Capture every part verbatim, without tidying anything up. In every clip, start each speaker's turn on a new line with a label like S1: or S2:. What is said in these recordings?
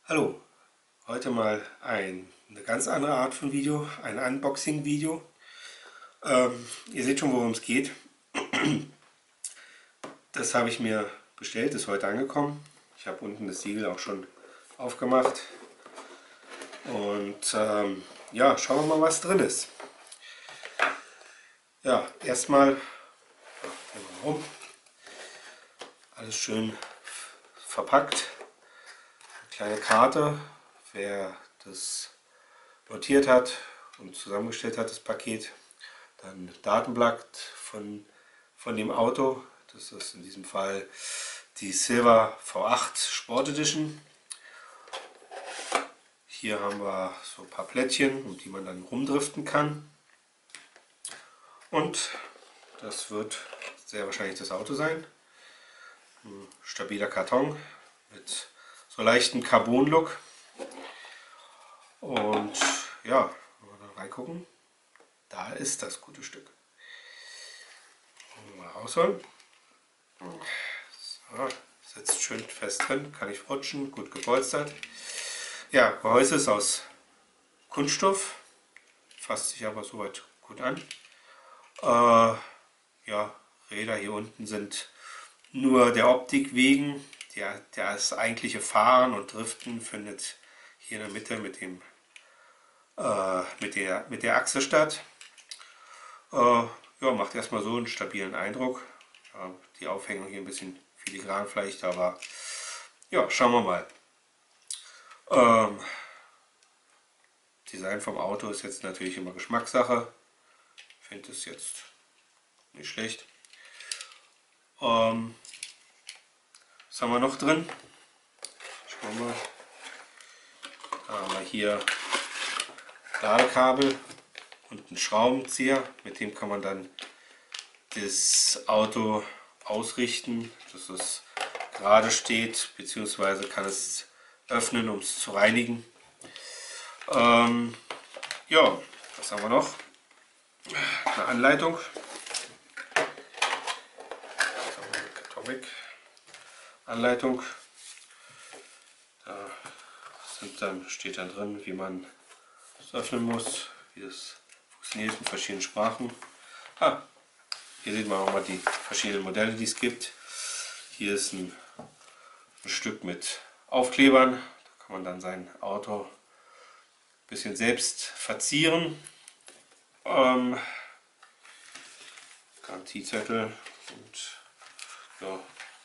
S1: Hallo, heute mal ein, eine ganz andere Art von Video, ein Unboxing-Video. Ähm, ihr seht schon, worum es geht. Das habe ich mir bestellt, ist heute angekommen. Ich habe unten das Siegel auch schon aufgemacht. Und ähm, ja, schauen wir mal, was drin ist. Ja, erstmal gehen wir rum. Alles schön verpackt. Eine kleine Karte, wer das notiert hat und zusammengestellt hat, das Paket. Dann Datenblatt von, von dem Auto. Das ist in diesem Fall die Silver V acht Sport Edition. Hier haben wir so ein paar Plättchen, um die man dann rumdriften kann. Und das wird sehr wahrscheinlich das Auto sein. Ein stabiler Karton mit so leichten Carbon-Look. Und ja, wenn wir dann reingucken, da ist das gute Stück. Mal rausholen. So, sitzt schön fest drin, kann ich rutschen, gut gepolstert. Ja, Gehäuse ist aus Kunststoff, fasst sich aber soweit gut an. Äh, ja, Räder hier unten sind nur der Optik wegen. Der, das eigentliche Fahren und Driften findet hier in der Mitte mit, dem, äh, mit, der, mit der Achse statt. Äh, ja, macht erstmal so einen stabilen Eindruck. Ja, die Aufhängung hier ein bisschen filigran vielleicht, aber ja, schauen wir mal. Ähm, Design vom Auto ist jetzt natürlich immer Geschmackssache. Ich finde es jetzt nicht schlecht. Ähm, was haben wir noch drin? Schauen wir mal. Da haben wir hier Ladekabel und einen Schraubenzieher. Mit dem kann man dann das Auto ausrichten, dass es gerade steht, beziehungsweise kann es öffnen, um es zu reinigen. Ähm, ja, was haben wir noch? Eine Anleitung. Karton. Anleitung. Da sind dann, steht dann drin, wie man es öffnen muss, wie das funktioniert in verschiedenen Sprachen. Ah, hier sieht man auch mal die verschiedenen Modelle, die es gibt. Hier ist ein, ein Stück mit Aufklebern. Da kann man dann sein Auto ein bisschen selbst verzieren. Ähm, Garantiezettel und ja,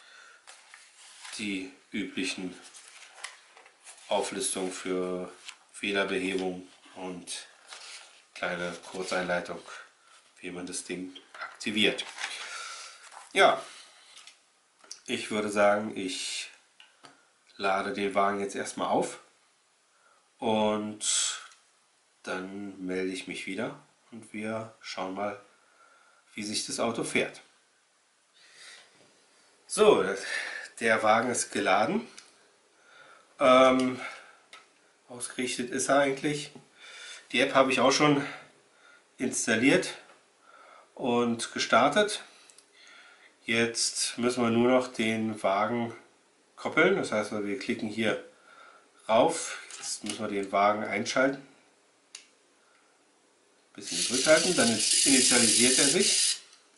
S1: die üblichen Auflistungen für Fehlerbehebung und kleine Kurzeinleitung, wie man das Ding aktiviert. Ja, ich würde sagen, ich lade den Wagen jetzt erstmal auf und dann melde ich mich wieder und wir schauen mal, wie sich das Auto fährt. So, der Wagen ist geladen. Ähm, ausgerichtet ist er eigentlich. Die App habe ich auch schon installiert und gestartet. Jetzt müssen wir nur noch den Wagen koppeln. Das heißt, wir klicken hier rauf. Jetzt müssen wir den Wagen einschalten. Ein bisschen gedrückt halten, dann initialisiert er sich.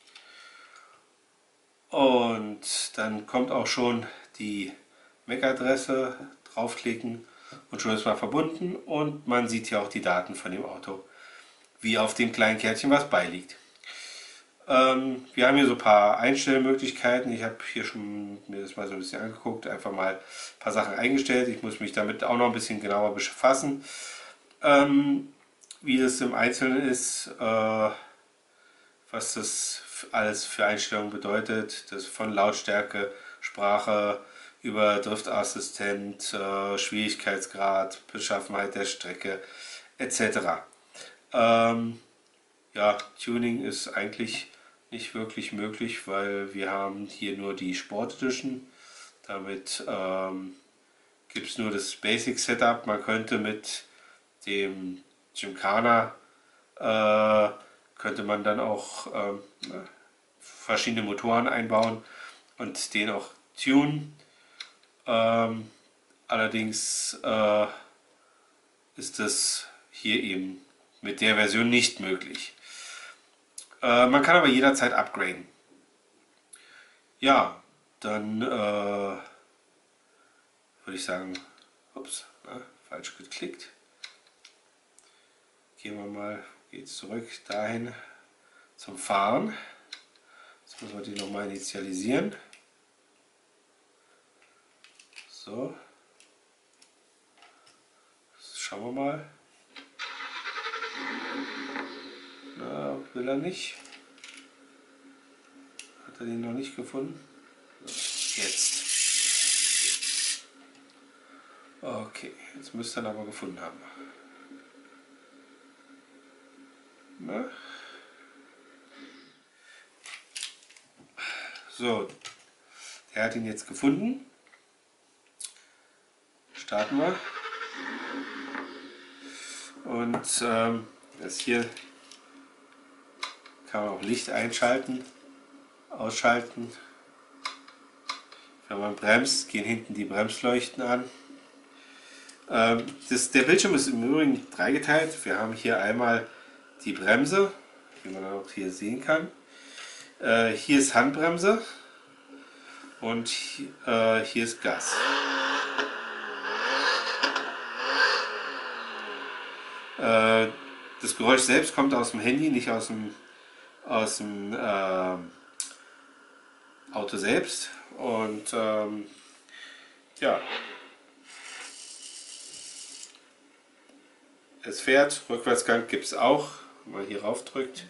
S1: Und dann kommt auch schon die M A C-Adresse, draufklicken und schon ist man verbunden und man sieht hier auch die Daten von dem Auto, wie auf dem kleinen Kärtchen was beiliegt. Ähm, wir haben hier so ein paar Einstellmöglichkeiten. Ich habe hier schon mir das mal so ein bisschen angeguckt, einfach mal ein paar Sachen eingestellt. Ich muss mich damit auch noch ein bisschen genauer befassen, ähm, wie das im Einzelnen ist, äh, was das alles für Einstellungen bedeutet, das von Lautstärke, Sprache über Driftassistent, äh, Schwierigkeitsgrad, Beschaffenheit der Strecke et cetera. Ähm, ja, Tuning ist eigentlich nicht wirklich möglich, weil wir haben hier nur die Sport Edition. Damit ähm, gibt es nur das Basic Setup. Man könnte mit dem Gymkhana äh, könnte man dann auch ähm, verschiedene Motoren einbauen und den auch tunen. Ähm, Allerdings äh, ist es hier eben mit der Version nicht möglich. Äh, man kann aber jederzeit upgraden. Ja, dann äh, würde ich sagen, ups, na, falsch geklickt. Gehen wir mal, geht's zurück dahin zum Fahren. Jetzt müssen wir die nochmal initialisieren. So. Schauen wir mal. Na, will er nicht. Hat er den noch nicht gefunden? So, jetzt. Okay, jetzt müsste er ihn aber gefunden haben. Na? So, der hat ihn jetzt gefunden. Starten wir. Und ähm, das hier kann man auch Licht einschalten, ausschalten. Wenn man bremst, gehen hinten die Bremsleuchten an. Ähm, das, der Bildschirm ist im Übrigen dreigeteilt. Wir haben hier einmal die Bremse, wie man auch hier sehen kann. Äh, hier ist Handbremse und äh, hier ist Gas. Äh, das Geräusch selbst kommt aus dem Handy, nicht aus dem, aus dem äh, Auto selbst. Und ähm, ja, es fährt, Rückwärtsgang gibt es auch, wenn man hier rauf drückt.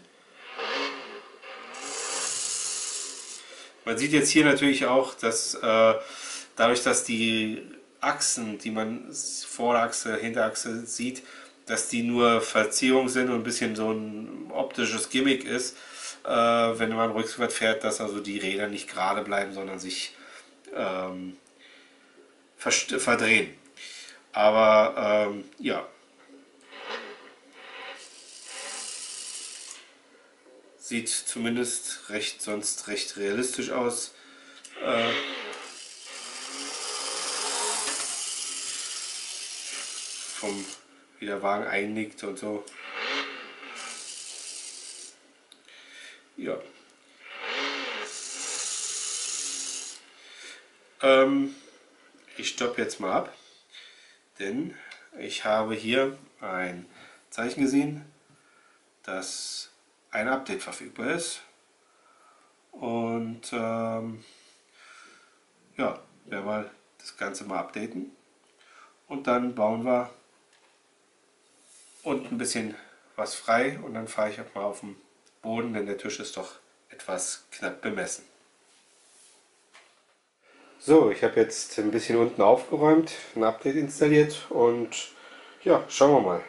S1: Man sieht jetzt hier natürlich auch, dass äh, dadurch, dass die Achsen, die man Vorderachse, Hinterachse sieht, dass die nur Verziehung sind und ein bisschen so ein optisches Gimmick ist, äh, wenn man rückwärts fährt, dass also die Räder nicht gerade bleiben, sondern sich ähm, verdrehen. Aber ähm, ja. Sieht zumindest recht, sonst recht realistisch aus. Äh, vom, wie der Wagen einnickt und so. Ja. Ähm, ich stoppe jetzt mal ab, denn ich habe hier ein Zeichen gesehen, dass ein Update verfügbar ist. Und ähm, ja, werden wir das Ganze mal updaten. Und dann bauen wir unten ein bisschen was frei und dann fahre ich auch mal auf den Boden, denn der Tisch ist doch etwas knapp bemessen. So, ich habe jetzt ein bisschen unten aufgeräumt, ein Update installiert und ja, schauen wir mal.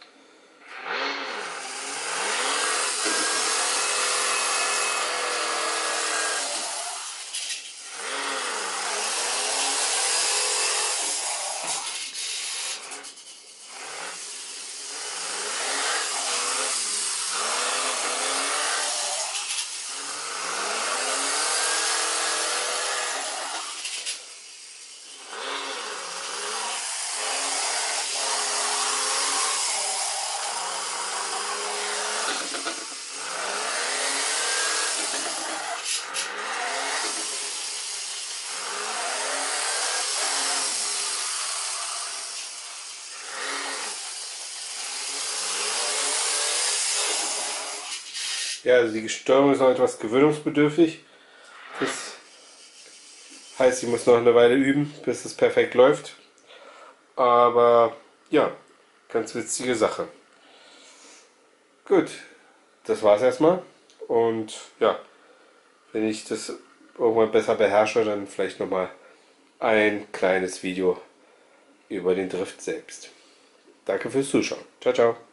S1: Ja, also die Steuerung ist noch etwas gewöhnungsbedürftig. Das heißt, ich muss noch eine Weile üben, bis es perfekt läuft. Aber ja, ganz witzige Sache. Gut, das war's erstmal. Und ja, wenn ich das irgendwann besser beherrsche, dann vielleicht nochmal ein kleines Video über den Drift selbst. Danke fürs Zuschauen. Ciao, ciao.